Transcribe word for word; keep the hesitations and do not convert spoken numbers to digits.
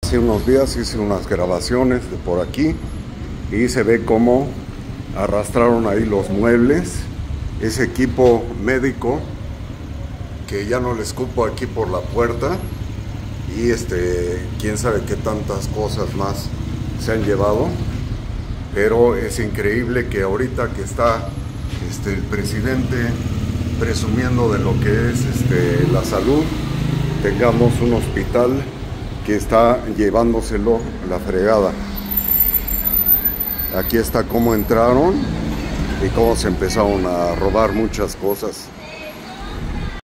Hace unos días hice unas grabaciones de por aquí y se ve cómo arrastraron ahí los muebles, ese equipo médico que ya no les cupo aquí por la puerta, y este quién sabe qué tantas cosas más se han llevado. Pero es increíble que ahorita que está este, el presidente presumiendo de lo que es este, la salud, tengamos un hospital que está llevándoselo la fregada. Aquí está cómo entraron y cómo se empezaron a robar muchas cosas.